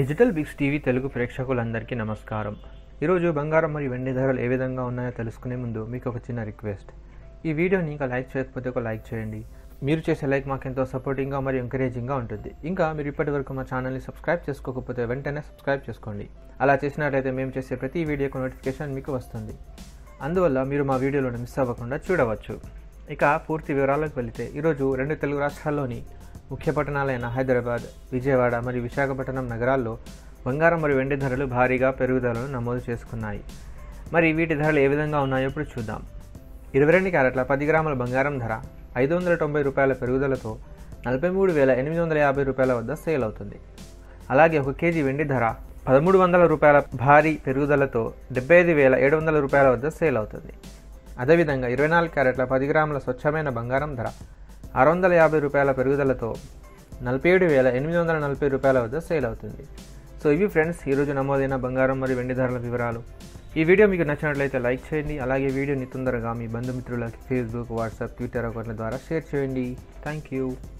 Digital Biggs TV Telugu ప్రేక్షకులందరికీ నమస్కారం. ఈరోజు బంగారం మరియు వెండి ధరలు ఏ విధంగా ఉన్నాయో తెలుసుకునే ముందు మీకు ఒక చిన్న రిక్వెస్ట్. ఈ వీడియోని ఇంకా లైక్ చేయకపోతే ఒక లైక్ చేయండి. మీరు చేసే లైక్ మాకెంతో సపోర్టింగ్గా మరియు ఎంకరేజింగ్గా ఉంటుంది. ఇంకా మీరు ఇప్పటివరకు మా ఛానల్ని సబ్స్క్రైబ్ చేసుకోకపోతే వెంటనే సబ్స్క్రైబ్ చేసుకోండి. అలా చేసినట్లయితే మేము చేసే ప్రతి వీడియోకు నోటిఫికేషన్ మీకు వస్తుంది. అందువల్ల మీరు మా వీడియోలను మిస్ అవ్వకుండా చూడవచ్చు. ఇక పూర్తి వివరాలకు వెళితే ఈరోజు రెండు తెలుగు రాష్ట్రాల్లోని ముఖ్య పట్టణాలైన హైదరాబాద్, విజయవాడ మరియు విశాఖపట్నం నగరాల్లో బంగారం మరియు వెండి ధరలు భారీగా పెరుగుదలను నమోదు చేసుకున్నాయి. మరి వీటి ధరలు ఏ విధంగా ఉన్నాయో ఇప్పుడు చూద్దాం. 22 క్యారెట్ల 10 గ్రాముల బంగారం ధర 590 రూపాయల పెరుగుదలతో 43,850 రూపాయల వద్ద సేల్ అవుతుంది. అలాగే 1 కేజీ వెండి ధర 1,300 రూపాయల భారీ పెరుగుదలతో 75,700 రూపాయల వద్ద సేల్ అవుతుంది. అదేవిధంగా 24 క్యారెట్ల 10 గ్రాముల స్వచ్ఛమైన బంగారం ధర 650 రూపాయల పెరుగుదలతో 47,840 రూపాయల వద్ద సేల్ అవుతుంది. సో ఇవి ఫ్రెండ్స్ ఈరోజు నమోదైన బంగారం మరియు వెండి ధరల వివరాలు. ఈ వీడియో మీకు నచ్చినట్లయితే లైక్ చేయండి. అలాగే వీడియోని తొందరగా మీ బంధుమిత్రులకి ఫేస్బుక్, వాట్సాప్, ట్విట్టర్ అకౌంట్ల ద్వారా షేర్ చేయండి. Thank you.